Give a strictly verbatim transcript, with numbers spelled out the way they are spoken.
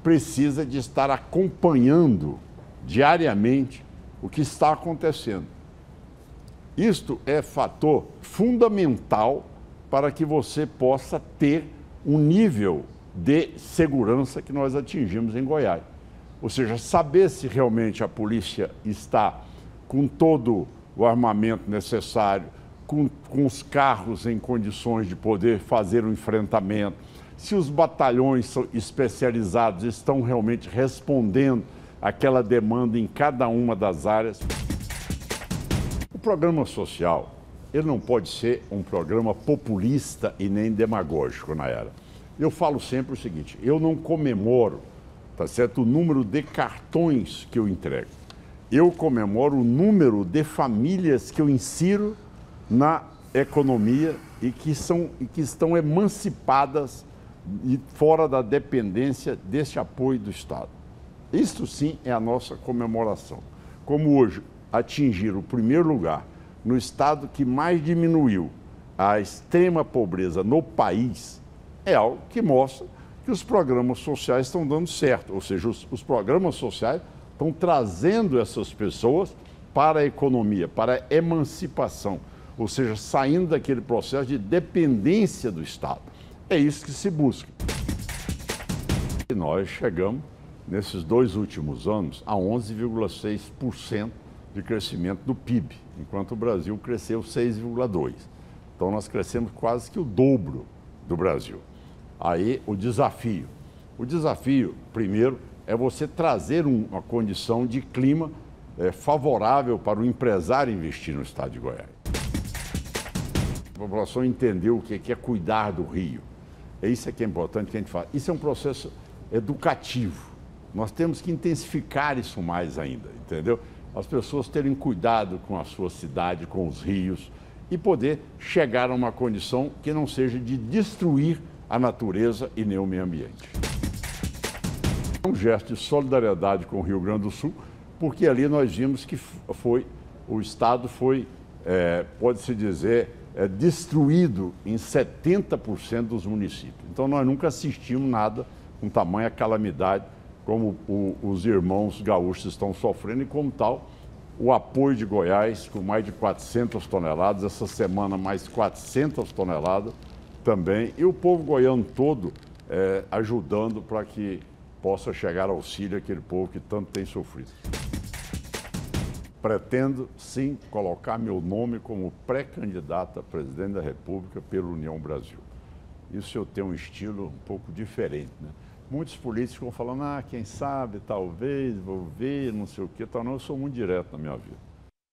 precisa de estar acompanhando diariamente o que está acontecendo. Isto é fator fundamental para que você possa ter um nível de segurança que nós atingimos em Goiás. Ou seja, saber se realmente a polícia está com todo o armamento necessário, com, com os carros em condições de poder fazer o enfrentamento, se os batalhões especializados estão realmente respondendo àquela demanda em cada uma das áreas. O programa social, ele não pode ser um programa populista e nem demagógico, Nayara. Eu falo sempre o seguinte, eu não comemoro, tá certo, o número de cartões que eu entrego. Eu comemoro o número de famílias que eu insiro na economia e que, são, e que estão emancipadas e fora da dependência desse apoio do Estado. Isso sim é a nossa comemoração. Como hoje atingir o primeiro lugar no estado que mais diminuiu a extrema pobreza no país, é algo que mostra que os programas sociais estão dando certo. Ou seja, os, os programas sociais estão trazendo essas pessoas para a economia, para a emancipação. Ou seja, saindo daquele processo de dependência do Estado. É isso que se busca. E nós chegamos, nesses dois últimos anos, a onze vírgula seis por cento de crescimento do P I B, enquanto o Brasil cresceu seis vírgula dois por cento. Então nós crescemos quase que o dobro do Brasil. Aí o desafio. O desafio, primeiro, é você trazer um, uma condição de clima é, favorável para o empresário investir no estado de Goiás. A população entendeu o que é cuidar do rio. É isso que é importante que a gente faz. Isso é um processo educativo. Nós temos que intensificar isso mais ainda, entendeu? As pessoas terem cuidado com a sua cidade, com os rios e poder chegar a uma condição que não seja de destruir a natureza e nem o meio ambiente. É um gesto de solidariedade com o Rio Grande do Sul, porque ali nós vimos que foi, o Estado foi, é, pode-se dizer, é, destruído em setenta por cento dos municípios. Então nós nunca assistimos nada com tamanha calamidade como o, os irmãos gaúchos estão sofrendo e como tal, o apoio de Goiás com mais de quatrocentas toneladas, essa semana mais quatrocentas toneladas também, e o povo goiano todo é, ajudando para que possa chegar auxílio àquele povo que tanto tem sofrido. Pretendo, sim, colocar meu nome como pré-candidato a presidente da República pela União Brasil. Isso eu tenho um estilo um pouco diferente, né? Muitos políticos vão falando, ah, quem sabe, talvez, vou ver, não sei o quê, tal. Não, eu sou muito direto na minha vida.